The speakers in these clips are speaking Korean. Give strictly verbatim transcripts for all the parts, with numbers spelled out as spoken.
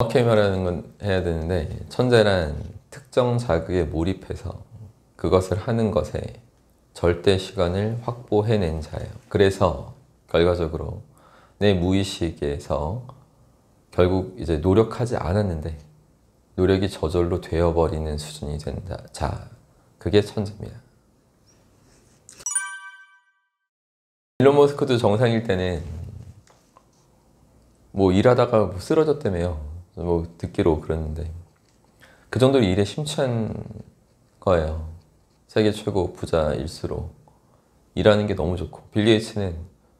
정확히 말하는 건 해야 되는데, 천재란 특정 자극에 몰입해서 그것을 하는 것에 절대 시간을 확보해낸 자예요. 그래서 결과적으로 내 무의식에서 결국 이제 노력하지 않았는데 노력이 저절로 되어버리는 수준이 된다. 자, 그게 천재입니다. 일론 머스크도 정상일 때는 뭐 일하다가 뭐 쓰러졌다며요. 뭐 듣기로 그랬는데 그 정도로 일에 심취한 거예요. 세계 최고 부자일수록 일하는 게 너무 좋고, 빌 게이츠는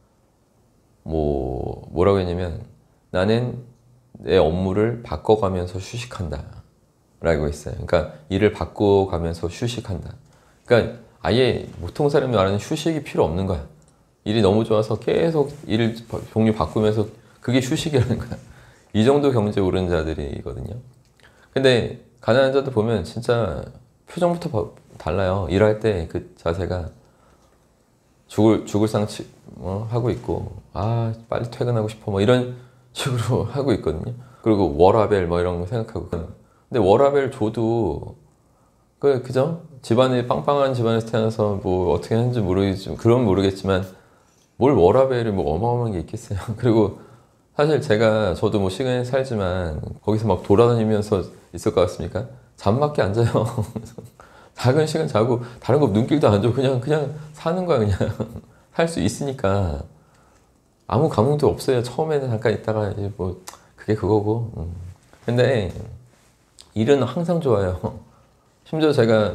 뭐 뭐라고 했냐면 나는 내 업무를 바꿔가면서 휴식한다 라고 했어요. 그러니까 일을 바꿔가면서 휴식한다. 그러니까 아예 보통 사람이 말하는 휴식이 필요 없는 거야. 일이 너무 좋아서 계속 일을 종류 바꾸면서 그게 휴식이라는 거야. 이 정도 경제 오른 자들이거든요. 근데 가난한 자들 보면 진짜 표정부터 달라요. 일할 때 그 자세가 죽을, 죽을 상치 뭐 하고 있고, 아 빨리 퇴근하고 싶어 뭐 이런 식으로 하고 있거든요. 그리고 워라벨 뭐 이런 거 생각하고. 근데 워라벨 줘도 그 그죠? 집안에 빵빵한 집안에서 태어나서 뭐 어떻게 하는지 모르겠지만, 그런 모르겠지만 뭘 워라벨이 뭐 어마어마한 게 있겠어요. 그리고 사실 제가 저도 뭐 시간에 살지만 거기서 막 돌아다니면서 있을 것 같습니까? 잠밖에 안 자요. 작은 시간 자고 다른 거 눈길도 안 줘. 그냥 그냥 사는 거야. 그냥 살 수 있으니까 아무 감흥도 없어요. 처음에는 잠깐 있다가 이제 뭐 그게 그거고. 음. 근데 일은 항상 좋아요. 심지어 제가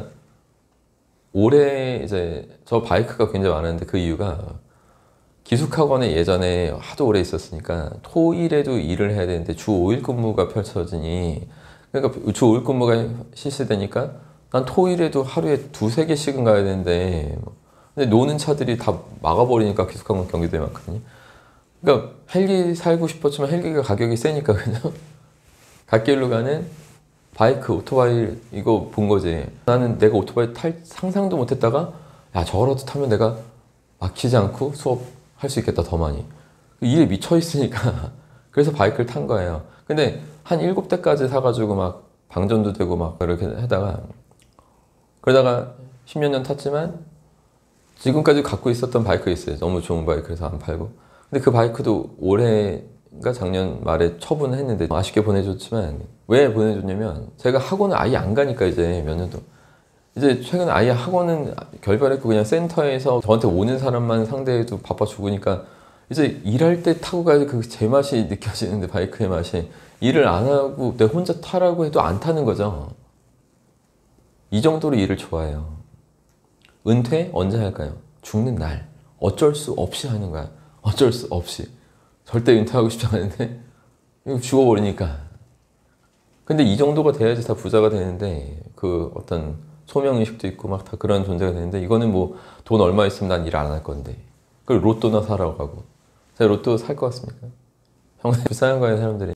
올해 이제 저 바이크가 굉장히 많았는데 그 이유가 기숙학원에 예전에 하도 오래 있었으니까 토일에도 일을 해야 되는데 주 오 일 근무가 펼쳐지니, 그러니까 주 오 일 근무가 실시되니까 난 토일에도 하루에 두세 개씩은 가야 되는데, 근데 노는 차들이 다 막아버리니까 기숙학원 경기도에 많거든요. 그러니까 헬기 살고 싶었지만 헬기가 가격이 세니까 그냥 갓길로 가는 바이크, 오토바이 이거 본 거지. 나는 내가 오토바이 탈 상상도 못 했다가 야 저거라도 타면 내가 막히지 않고 수업할 수 있겠다 더 많이. 일에 미쳐 있으니까 그래서 바이크를 탄 거예요. 근데 한 일곱 대까지 사가지고 막 방전도 되고 막 이렇게 하다가, 그러다가 십몇 년 탔지만 지금까지 갖고 있었던 바이크 있어요. 너무 좋은 바이크. 그래서 안 팔고. 근데 그 바이크도 올해가 작년 말에 처분했는데 아쉽게 보내줬지만, 왜 보내줬냐면 제가 학원을 아예 안 가니까 이제 몇 년도 이제 최근에 아예 학원은 결별했고 그냥 센터에서 저한테 오는 사람만 상대해도 바빠 죽으니까 이제 일할 때 타고 가야지 그 제맛이 느껴지는데, 바이크의 맛이. 일을 안 하고 내가 혼자 타라고 해도 안 타는 거죠. 이 정도로 일을 좋아해요. 은퇴 언제 할까요? 죽는 날. 어쩔 수 없이 하는 거야. 어쩔 수 없이. 절대 은퇴하고 싶지 않은데 이거 죽어버리니까. 근데 이 정도가 돼야지 다 부자가 되는데, 그 어떤 소명의식도 있고 막 다 그런 존재가 되는데, 이거는 뭐 돈 얼마 있으면 난 일 안 할 건데 그걸 로또나 사라고 하고. 제가 로또 살 것 같습니까? 평생 비싼 거예요 사람들이.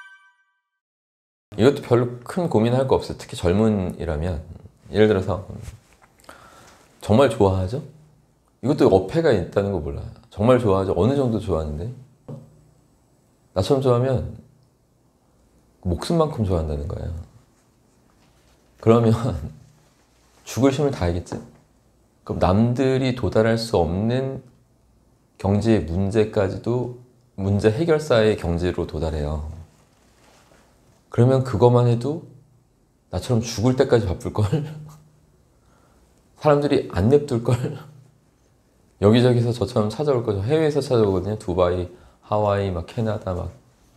이것도 별로 큰 고민할 거 없어요. 특히 젊은이라면. 예를 들어서 정말 좋아하죠? 이것도 어폐가 있다는 거 몰라요. 정말 좋아하죠? 어느 정도 좋아하는데? 나처럼 좋아하면 목숨만큼 좋아한다는 거예요. 그러면 죽을 힘을 다하겠지? 그럼 남들이 도달할 수 없는 경제의 문제까지도 문제 해결사의 경지로 도달해요. 그러면 그것만 해도 나처럼 죽을 때까지 바쁠걸? 사람들이 안 냅둘걸? 여기저기서 저처럼 찾아올 거죠. 해외에서 찾아오거든요. 두바이, 하와이, 막 캐나다 막.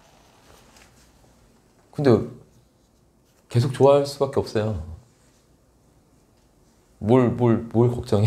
근데 계속 좋아할 수밖에 없어요. 뭘, 뭘, 뭘 걱정해.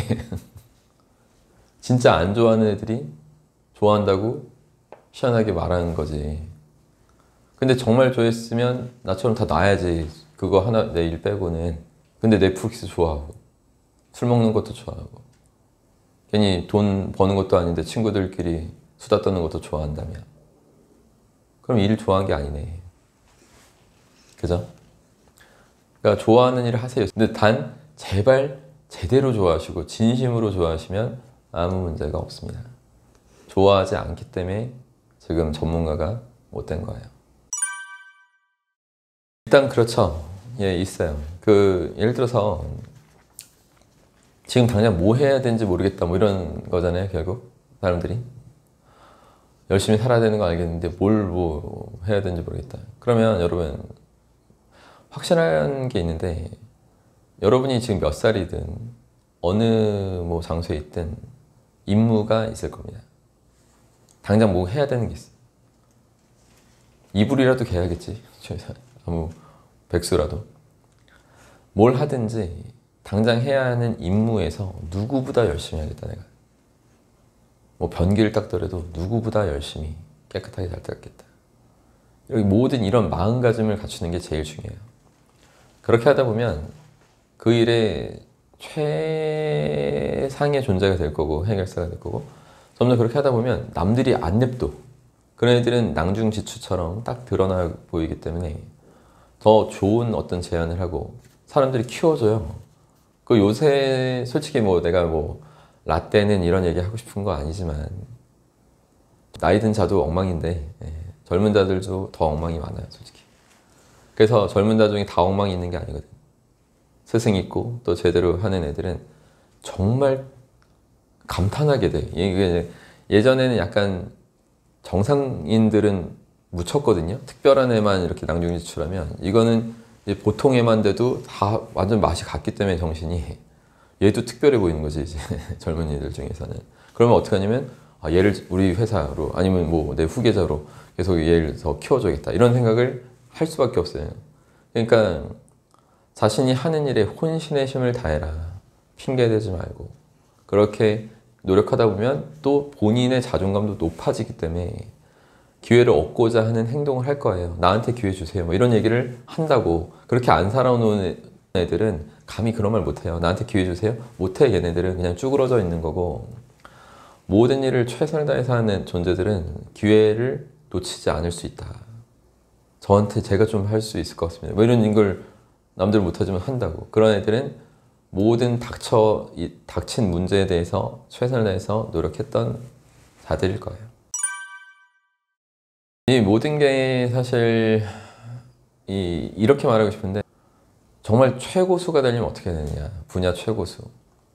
진짜 안 좋아하는 애들이 좋아한다고 희한하게 말하는 거지. 근데 정말 좋아했으면 나처럼 다 놔야지. 그거 하나, 내 일 빼고는. 근데 넷플릭스 좋아하고 술 먹는 것도 좋아하고 괜히 돈 버는 것도 아닌데 친구들끼리 수다 떠는 것도 좋아한다면, 그럼 일을 좋아한 게 아니네. 그죠? 그러니까 좋아하는 일을 하세요. 근데 단 제발 제대로 좋아하시고 진심으로 좋아하시면 아무 문제가 없습니다. 좋아하지 않기 때문에 지금 전문가가 못 된 거예요. 일단 그렇죠. 예, 있어요. 그 예를 들어서 지금 당장 뭐 해야 되는지 모르겠다 뭐 이런 거잖아요. 결국 사람들이 열심히 살아야 되는 거 알겠는데 뭘 뭐 해야 되는지 모르겠다. 그러면 여러분 확실한 게 있는데, 여러분이 지금 몇 살이든 어느 뭐 장소에 있든 임무가 있을 겁니다. 당장 뭐 해야 되는 게 있어. 이불이라도 개야겠지. 아무 백수라도. 뭘 하든지 당장 해야 하는 임무에서 누구보다 열심히 하겠다 내가. 뭐 변기를 닦더라도 누구보다 열심히 깨끗하게 잘 닦겠다. 여기 모든 이런 마음가짐을 갖추는 게 제일 중요해요. 그렇게 하다 보면 그 일의 최상의 존재가 될 거고 해결사가 될 거고, 점점 그렇게 하다 보면 남들이 안 냅둬. 그런 애들은 낭중지추처럼 딱 드러나 보이기 때문에 더 좋은 어떤 제안을 하고 사람들이 키워줘요. 그 요새 솔직히 뭐 내가 뭐 라떼는 이런 얘기 하고 싶은 거 아니지만 나이 든 자도 엉망인데 예, 젊은 자들도 더 엉망이 많아요 솔직히. 그래서 젊은 자 중에 다 엉망이 있는 게 아니거든. 스승 있고 또 제대로 하는 애들은 정말 감탄하게 돼. 이게 예전에는 약간 정상인들은 묻혔거든요. 특별한 애만 이렇게 낭중지추라면, 이거는 보통 애만 돼도 다 완전 맛이 갔기 때문에 정신이, 얘도 특별해 보이는 거지 이제 젊은이들 중에서는. 그러면 어떻게 하냐면 아, 얘를 우리 회사로 아니면 뭐 내 후계자로 계속 얘를 더 키워줘야겠다 이런 생각을 할 수밖에 없어요. 그러니까 자신이 하는 일에 혼신의 힘을 다해라. 핑계대지 말고. 그렇게 노력하다 보면 또 본인의 자존감도 높아지기 때문에 기회를 얻고자 하는 행동을 할 거예요. 나한테 기회 주세요. 뭐 이런 얘기를 한다고. 그렇게 안 살아놓은 애들은 감히 그런 말 못해요. 나한테 기회 주세요? 못해. 얘네들은 그냥 쭈그러져 있는 거고, 모든 일을 최선을 다해서 하는 존재들은 기회를 놓치지 않을 수 있다. 저한테 제가 좀 할 수 있을 것 같습니다. 뭐 이런 걸 남들 못하지만 한다고. 그런 애들은 모든 닥쳐, 이, 닥친 문제에 대해서 최선을 다해서 노력했던 자들일 거예요. 이 모든 게 사실 이, 이렇게 말하고 싶은데, 정말 최고수가 되려면 어떻게 해야 되느냐. 분야 최고수.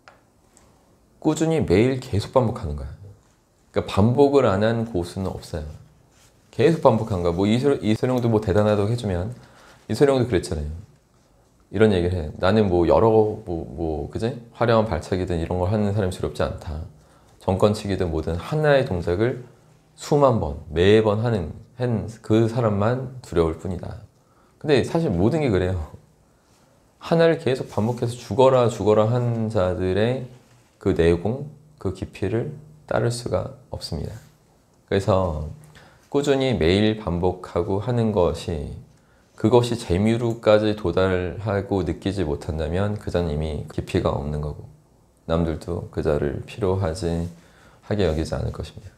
꾸준히 매일 계속 반복하는 거야. 그러니까 반복을 안 한 고수는 없어요. 계속 반복한 거야. 뭐 이소, 이소룡도 뭐 대단하다고 해주면, 이소룡도 그랬잖아요. 이런 얘기를 해. 나는 뭐 여러 뭐, 뭐 그지? 화려한 발차기든 이런 걸 하는 사람이 두렵지 않다. 정권치기든 뭐든 하나의 동작을 수만 번, 매번 하는 그 사람만 두려울 뿐이다. 근데 사실 모든 게 그래요. 하나를 계속 반복해서 죽어라 죽어라 한 자들의 그 내공, 그 깊이를 따를 수가 없습니다. 그래서 꾸준히 매일 반복하고 하는 것이, 그것이 재미로까지 도달하고 느끼지 못한다면 그자는 이미 깊이가 없는 거고, 남들도 그자를 필요하지 하게 여기지 않을 것입니다.